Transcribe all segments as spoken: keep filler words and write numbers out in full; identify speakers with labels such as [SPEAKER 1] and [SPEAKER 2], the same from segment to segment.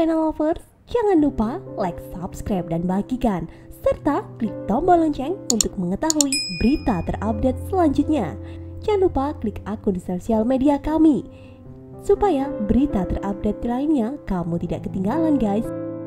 [SPEAKER 1] Savannah Lovers, jangan lupa like, subscribe, dan bagikan, serta klik tombol lonceng untuk mengetahui berita terupdate selanjutnya. Jangan lupa klik akun sosial media kami, supaya berita terupdate lainnya kamu tidak ketinggalan, guys.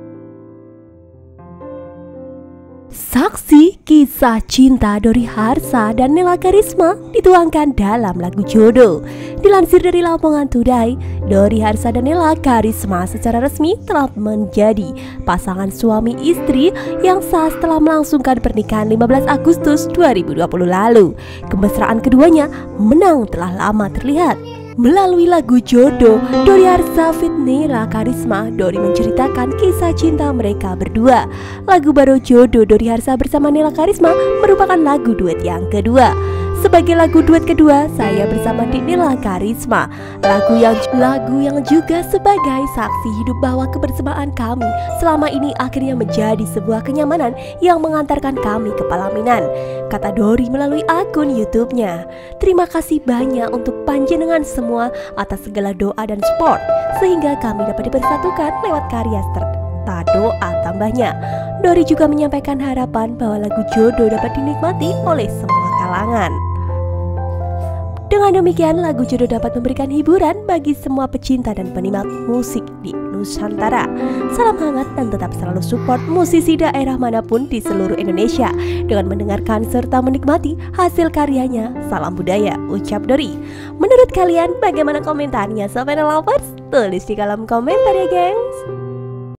[SPEAKER 1] Saksi kisah cinta Dori Harsa dan Nela Karisma dituangkan dalam lagu Jodoh. Dilansir dari Lamongan Today, Dori Harsa dan Nela Karisma secara resmi telah menjadi pasangan suami istri yang sah setelah melangsungkan pernikahan lima belas Agustus dua ribu dua puluh lalu. Kemesraan keduanya menang telah lama terlihat. Melalui lagu Jodoh, Dori Harsa feat Nela Karisma, Dori menceritakan kisah cinta mereka berdua. Lagu baru Jodoh Dori Harsa bersama Nela Karisma merupakan lagu duet yang kedua. Sebagai lagu duet kedua, saya bersama Nela Karisma, lagu yang lagu yang juga sebagai saksi hidup bahwa kebersamaan kami selama ini akhirnya menjadi sebuah kenyamanan yang mengantarkan kami ke pelaminan, kata Dori melalui akun YouTube-nya. Terima kasih banyak untuk panjenengan semua atas segala doa dan support, sehingga kami dapat dipersatukan lewat karya serta doa tambahnya. Dori juga menyampaikan harapan bahwa lagu Jodoh dapat dinikmati oleh semua kalangan. Dengan demikian, lagu Jodoh dapat memberikan hiburan bagi semua pecinta dan penikmat musik di Nusantara. Salam hangat dan tetap selalu support musisi daerah manapun di seluruh Indonesia dengan mendengarkan serta menikmati hasil karyanya. Salam budaya, ucap Dori. Menurut kalian, bagaimana komentarnya, Savannah Lovers? Tulis di kolom komentar ya, gengs.